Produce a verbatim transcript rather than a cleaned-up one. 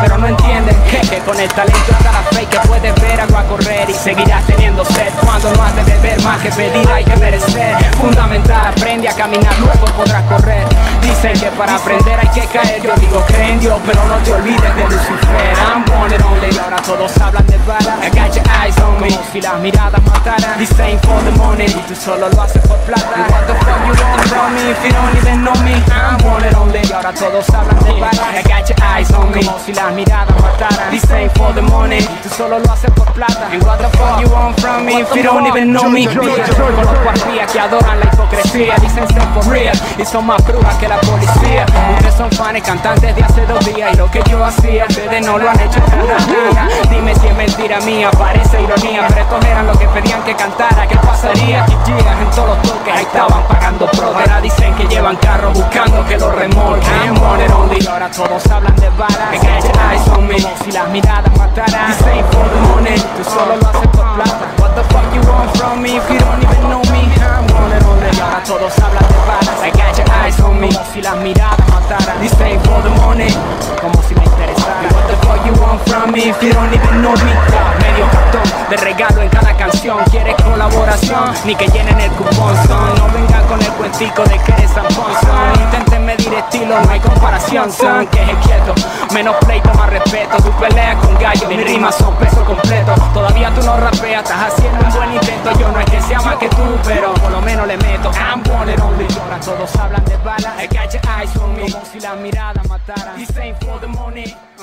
pero no entienden que, que con el talento está la fe, que puedes ver agua correr y seguirás teniendo sed. Cuando no has de beber más que pedir hay que merecer. Fundamental, aprende a caminar, luego podrás correr. Dicen que para aprender hay que caer, yo digo cree en Dios, pero no te olvides de Lucifer. I'm one and only, ahora todos hablan de bala. I got your eyes on me, como si las miradas mataran. This ain't for the money, y tú solo lo haces por plata. What the fuck you want from me if you don't even know me? I'm one and only, ahora todos hablan de bala. I got your eyes on me, como si las miradas mataran. This ain't for the money, y tú solo lo haces por plata. And what the fuck you want from me if you don't even know me? Conozco arpías que adoran la hipocresía, dicen ser for real y son más brujas que la policía. Ustedes son fans cantantes de hace dos días y lo que yo hacía ustedes no lo han hecho cada día. Dime si es mentira mía, parece ironía, pero estos eran los que pedían que cantara. ¿Qué pasaría? Llegas en todos los toques, ahí estaban pagando pro. Ahora dicen que llevan carro buscando que lo remolquen. I'm one and only, ahora todos hablan de balas. I got your eyes on me, como si las miradas mataran. This ain't for the money, tú solo lo haces por plata. What the fuck you want from me if you don't even know me? I'm one and only, ahora todos hablan de balas. I got your eyes on me, como si las miradas mataran. This ain't for the money, como si me interesara. What the fuck you want from me if you don't even know me? Medio cartón de regalo en cada canción. ¿Quieres colaboración? Ni que llenen el cupón son. No vengan con el cuentico de que eres zampón son. Intenten medir estilo, no hay comparación son. Que es quieto, menos pleito, más respeto. Tu pelea con gallo, mis rimas son peso completo. Todavía tú no rapeas, estás haciendo un buen intento. Yo no es que sea más que tú, pero por lo menos le meto. I'm one and only, ahora todos hablan de balas. I got your eyes on me, como si las miradas mataran. This ain't for the money.